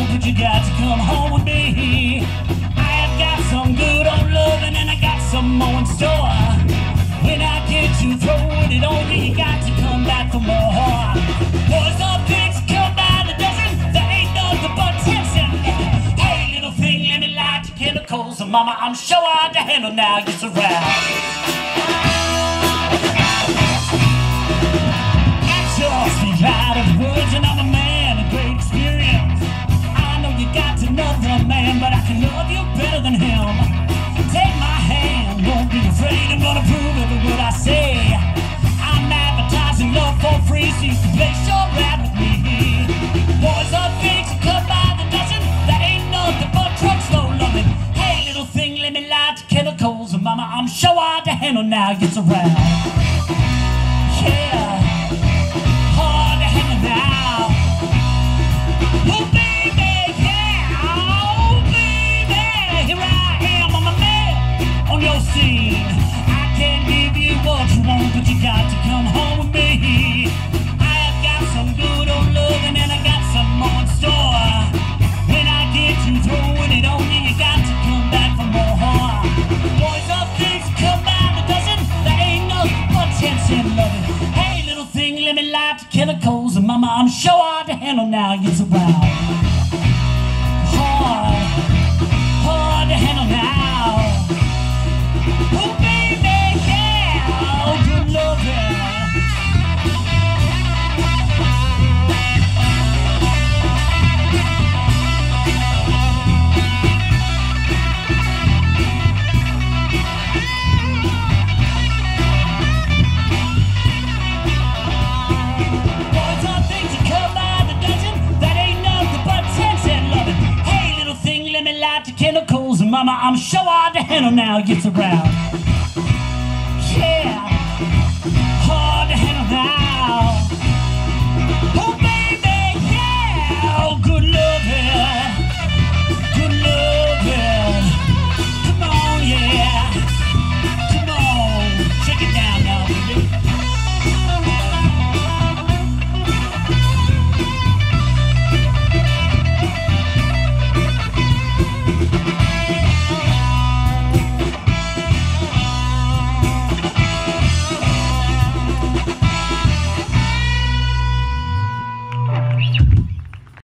but you got to come home with me. I have got some good old lovin' and I got some more in store. When I get you throwing it on me, you got to come back for more. Boys or pigs come by the dozen, there ain't nothing but tension. Hey, little thing, let me light your chemicals, and mama, I'm sure hard to handle now. It's around. Speak loud of words, and I'm a man of great experience. I know you got another man, but I can love you better than him. Take my hand, don't be afraid, I'm gonna prove every word I say. I'm advertising love for free, so you can place your ad with me. Boys or pigs come by the dozen, that ain't nothing but drugstore loving. Hey, little thing, let me light your chemicals, and mama, I'm sure hard to handle now. Gets around. Yeah. I can't give you what you want, but you got to come home with me. I have got some good old lovin' and I got some more in store. When I get you throwing it on you, you got to come back for more. Boys or pigs come by the dozen, that ain't nothing but tension loving. Hey, little thing, let me light the chemicals, and mama, I'm sure hard to handle now. It's around. Hard to handle now. Oh baby, yeah, oh good lovin'. Boys or things that come by the dozen, that ain't nothing but tension loving. Hey, little thing, let me light the chemicals, and mama, I'm sure hard to handle now. Gets around.